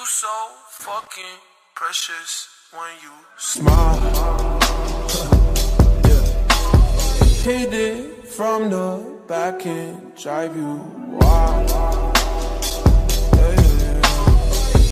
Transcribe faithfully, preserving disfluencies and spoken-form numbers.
You so fucking precious when you smile. Yeah. Hit it from the back and drive you wild.